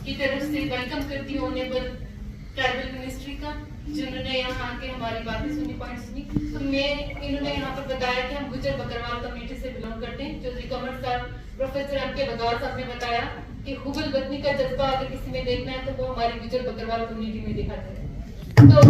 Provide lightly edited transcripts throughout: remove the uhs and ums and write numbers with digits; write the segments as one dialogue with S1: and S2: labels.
S1: की तरफ से वेलकम करती हूँ ऑनरेबल ट्राइबल मिनिस्ट्री का, जिन्होंने यहाँ आके हमारी बातें सुनी, पॉइंट सुनी। तो इन्होंने यहाँ पर बताया कि हम गुजर बकरवाल कमेटी से बिलोंग करते हैं। चौधरी कमर साहब, प्रोफेसर एम.के. बगौर साहब ने बताया कि हुबल वतनी का जज्बा अगर किसी में देखना है तो वो हमारी गुजर बकरवाल कम्युनिटी में देखा जाए। तो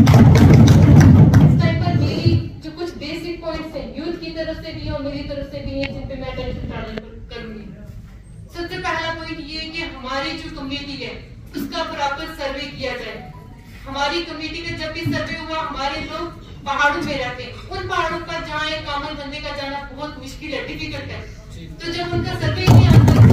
S1: इस टाइम पर मेरी जो कुछ बेसिक पॉइंट्स हैं यूथ की तरफ से भी और मेरी तरफ से भी हैं, जिन पे मैं अटेंशन करूंगी। सबसे पहला पॉइंट ये है कि हमारी जो कम्युनिटी है उसका प्रॉपर सर्वे किया जाए। हमारी कम्युनिटी का जब भी सर्वे हुआ, हमारे लोग पहाड़ों में रहते हैं, उन पहाड़ों पर जहाँ एक कॉमन बंदे का जाना बहुत मुश्किल है, डिफिकल्ट है। तो जब उनका सर्वे नहीं आता,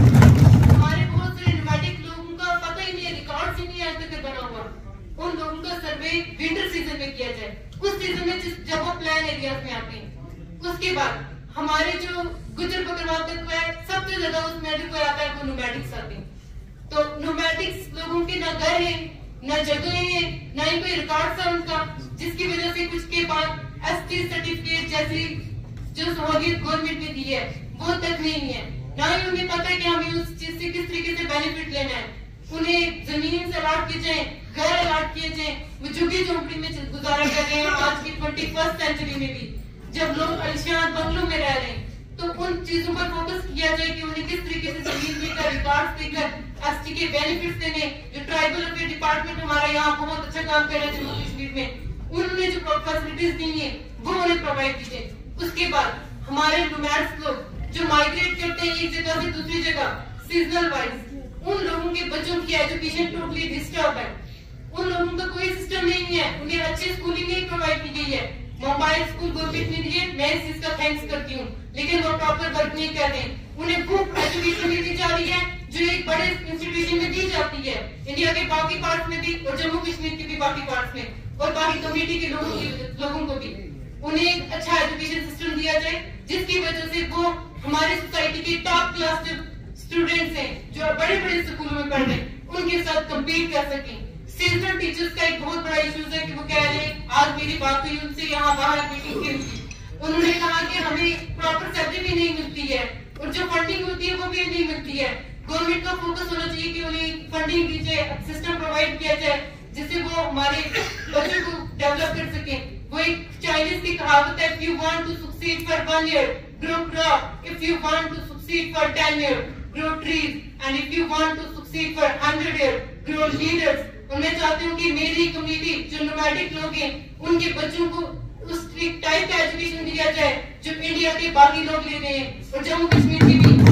S1: हमारे बहुत सारे नोमैडिक लोगों का पता ही नहीं है, रिकॉर्ड ही नहीं आज तक बना हुआ, उन लोगों का सर्वे विंटर सीजन में किया जाए, उस सीजन में जब वो प्लान एरियाज में आते हैं। उसके बाद हमारे जो गुजर बकरवाल तत्व है, सबसे ज्यादा उसमें जो आता है वो नोमैडिक्स आते हैं। तो नोमैडिक्स लोगों के ना घर है, ना जगह है, ना ही कोई रिकॉर्ड है उनका, जिसकी वजह से कुछ के पास एसटी सर्टिफिकेट जैसी जो सहूलियत गवर्नमेंट ने दी है वो तक नहीं है। ना ही उन्हें पता है कि हमें उस चीज से किस तरीके से बेनिफिट लेना है। उन्हें जमीन से अलॉट किए जाए, घर अलॉट किए जाए, वो झुग्गी झोंपड़ी में गुजारा कर रहे हैं। आज की 21st सेंचुरी में भी जब लोग आलीशान बंगलों में रह रहे हैं, तो उन चीजों पर फोकस किया जाए कि उन्हें किस तरीके से जमीन देकर, रिकॉर्ड देकर, एसटी के बेनिफिट्स देने। जो ट्राइबल अफेयर डिपार्टमेंट हमारा यहाँ बहुत अच्छा काम कर रहा है जम्मू कश्मीर में, उन्होंने जो फैसिलिटीज दी है वो उन्हें प्रोवाइड कीजिए। उसके बाद हमारे नोमैड्स लोग जो माइग्रेट करते हैं एक जगह से दूसरी जगह सीजनल वाइज, उन लोगों के बच्चों की एजुकेशन टोटली डिस्टर्ब है। उन लोगों का कोई सिस्टम नहीं है, उन्हें अच्छी स्कूलिंग नहीं प्रोवाइड की गई है। मोबाइल स्कूल गवर्नमेंट ने दिए, मैं इस चीज का थैंक्स करती हूँ, लेकिन वो प्रॉपर वर्क नहीं कर रहे। उन्हें वो एजुकेशन नहीं दी जा रही है जो एक बड़े इंस्टीट्यूशन में दी जाती है, इंडिया के बाकी पार्ट्स में भी और जम्मू कश्मीर के भी बाकी पार्ट्स में, और बाकी कम्युनिटी के लोगों को भी उन्हें एक अच्छा एजुकेशन सिस्टम दिया जाए, जिसकी वजह से वो हमारे सोसाइटी के टॉप क्लास स्टूडेंट्स हैं जो बड़े बड़े स्कूलों में पढ़ रहे हैं, उनके साथ कम्पीट कर सकें। सीजनल टीचर्स का एक बहुत बड़ा इशू है कि वो कह रहे हैं, आज मेरी बात हुई उनसे यहाँ बाहर मीटिंग की थी, उन्होंने कहा कि हमें प्रॉपर सैलरी भी नहीं मिलती है और जो फंडिंग होती है वो भी नहीं मिलती है। गवर्नमेंट का फोकस होना चाहिए कि उन्हें फंडिंग दी जाए, सिस्टम प्रोवाइड किया जाए, जिससे वो हमारे बच्चों को डेवलप कर सके। वो एक चाइनीज की कहावत है, if you want to succeed for 1 year, grow crop. If you want to succeed for 10 years, grow trees. And if you want to succeed for 100 years, grow leaders. और मैं चाहती हूँ कि मेरी कम्युनिटी जो नोमैडिक लोग हैं, उनके बच्चों को उस टाइप का एजुकेशन दिया जाए जो इंडिया के बाकी लोग ले रहे हैं और जम्मू कश्मीर की भी,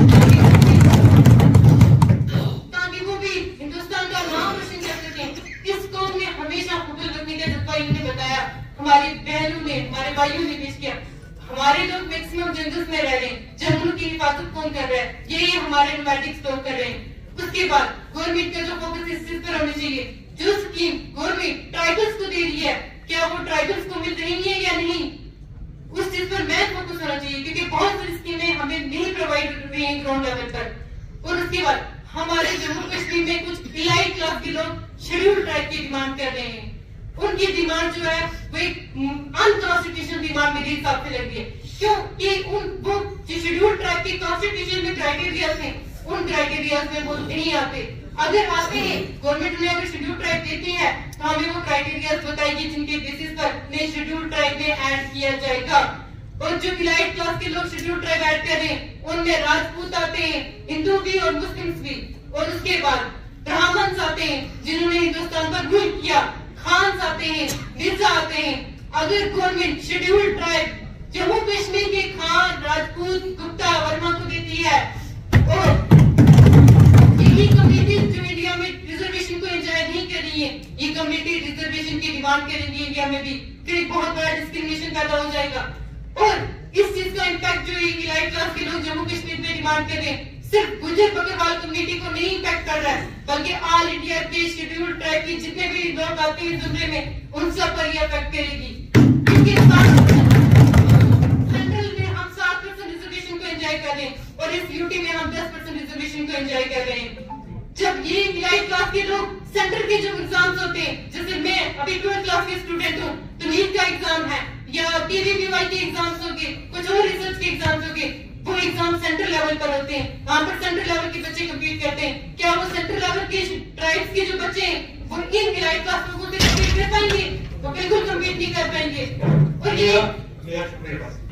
S1: ताकि वो भी हिंदुस्तान का नाम रोशन कर सकें। इस कौम ने हमेशा हुबल वतनी का जज्बा इन्होंने बताया, हमारी बहनों ने, हमारे भाइयों ने पेश किया। हमारे लोग मैक्सिमम जंगल्स में रह रहे हैं, जंगलों की हिफाजत कौन कर रहा है? यही हमारे नोमैडिक्स लोग कर रहे हैं। उसके बाद गवर्नमेंट का जो फोकस इस चीज पर होना चाहिए, जो स्कीम गवर्नमेंट ट्राइबल्स को दे रही है, क्या वो ट्राइबल्स को मिल रही है या नहीं, उस चीज पर मैं फोकस होना चाहिए, क्योंकि बहुत सारी स्कीमें हमें नहीं प्रोवाइड हो रही हैं ग्राउंड लेवल पर। और उसके बाद हमारे जम्मू कश्मीर में कुछ इलाइट क्लास के लोग शेड्यूल ट्राइब की डिमांड कर रहे हैं। उनकी डिमांड जो है वो एक अनकॉन्स्टिट्यूशनल डिमांड मेरे हिसाब से लग रही है, क्योंकि वो जो शेड्यूल ट्राइब के कॉन्स्टिट्यूशन में क्राइटेरिया थे, उन क्राइटेरिया में वो नहीं आते। अगर आते हैं, गवर्नमेंट ने अगर शेड्यूल ट्राइब देती है तो हमें वो क्राइटेरिया बताएगी जिनके बेसिस पर नए शेड्यूल ट्राइब में ऐड किया जाएगा। और जो इलाइट क्लास के लोग शेड्यूल ट्राइब ऐड कर रहे हैं, उनमें राजपूत आते हैं, हिंदू भी और मुस्लिम्स भी, और उसके बाद ब्राह्मण्स आते हैं जिन्होंने हिंदुस्तान पर रूल किया, खान्स आते हैं, मिर्जा आते हैं। अगर government schedule tribe Jammu Kashmir के खान, राजपूत, गुप्ता, वर्मा को देती है, और यही कम्युनिटी जो इंडिया में रिजर्वेशन को एंजॉय नहीं कर रही है, ये कम्युनिटी रिजर्वेशन की डिमांड करेंगी इंडिया में भी, फिर एक बहुत बड़ा डिस्क्रिमिनेशन पैदा हो जाएगा। और इस चीज का इम्पैक्ट जो इलाइट क्लास के लोग जम्मू कश्मीर में डिमांड कर रहे हैं, सिर्फ गुजर बकरवाल कम्युनिटी को नहीं इम्पैक्ट कर रहा है, बल्कि ऑल इंडिया के शेड्यूल ट्राइब के जितने भी लोग आते हैं जुमरे में, उन सब पर यह इफेक्ट करेगी। इसके साथ सेंट्रल में हम 7% रिजर्वेशन को एंजॉय कर रहे हैं और इस यूटी में हम 10% रिजर्वेशन को एंजॉय कर रहे हैं। जब ये इलाइट क्लास के लोग सेंटर के जो एग्जाम्स होते हैं, जैसे मैं अभी 12th क्लास के स्टूडेंट हूँ, तो नीट का एग्जाम है या टीवीपीवाई के एग्जाम्स हो गए, कुछ और रिसर्च के एग्जाम्स हो गए, वो एग्जाम सेंट्रल लेवल पर होते हैं। वहाँ पर सेंट्रल लेवल के बच्चे कम्पीट करते हैं। क्या वो सेंट्रल लेवल इलाइट्स के जो बच्चे हैं वो इन इलाइट क्लास लोगों से कम्पीट कर पाएंगे? वो बिल्कुल कम्पीट नहीं कर पाएंगे। और ये